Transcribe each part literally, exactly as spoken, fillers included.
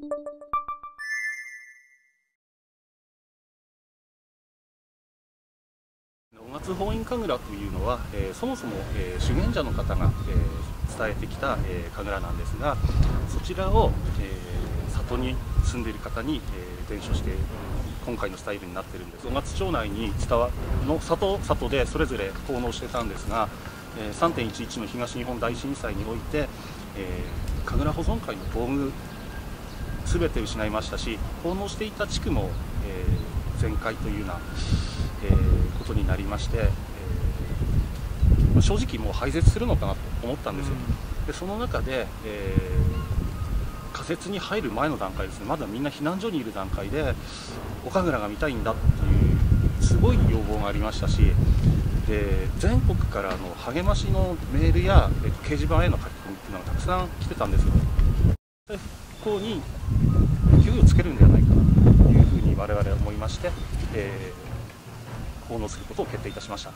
雄勝法院神楽というのは、えー、そもそも、えー、修験者の方が、えー、伝えてきた、えー、神楽なんですが、そちらを、えー、里に住んでいる方に、えー、伝承して今回のスタイルになっているんです。雄勝町内に伝わの里里でそれぞれ奉納してたんですが、えー、さんてんいちいちの東日本大震災において、えー、神楽保存会の道具すべて失いましたし、奉納していた地区も、えー、全壊というような、えー、ことになりまして、えー、正直もう廃絶するのかなと思ったんですよ。でその中で、えー、仮設に入る前の段階ですね、まだみんな避難所にいる段階でお神楽が見たいんだっていうすごい要望がありましたし、で全国からの励ましのメールや、えー、掲示板への書き込みっていうのがたくさん来てたんですよ。復興に勢いをつけるんではないかというふうに我々は思いまして、えー、奉納することを決定いたしました。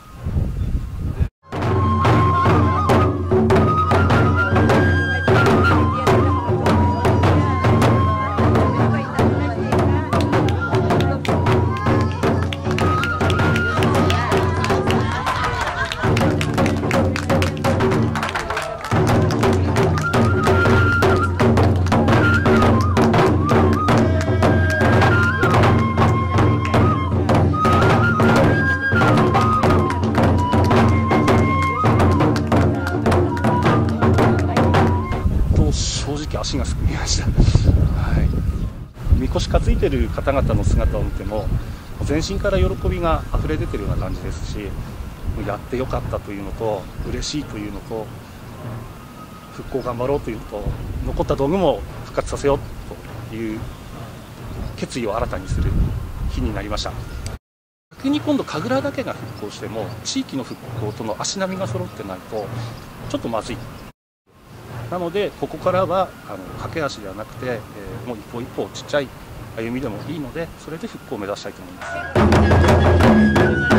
正直足がすくみました。はい、みこし担いでる方々の姿を見ても全身から喜びが溢れ出てるような感じですし、やってよかったというのと嬉しいというのと復興頑張ろうというのと残った道具も復活させようという決意を新たにする日になりました。逆に今度神楽だけが復興しても地域の復興との足並みが揃ってないとちょっとまずい。なのでここからはあの駆け足ではなくて、えー、もう一歩一歩ちっちゃい歩みでもいいので、それで復興を目指したいと思います。